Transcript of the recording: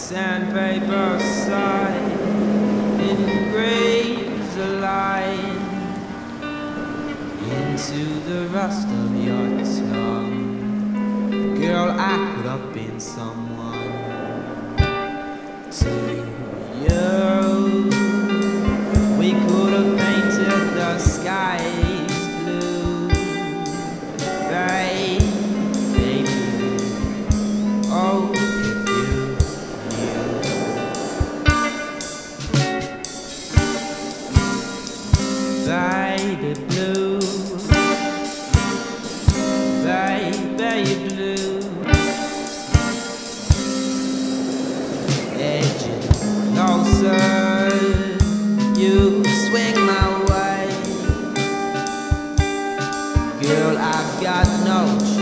sandpaper side engraves a line into the rust of your tongue. Girl, I could have been someone to you. We could have painted the skies blue, baby. Oh, baby blue, baby blue, edging closer, you swing my way. Girl, I've got no choice.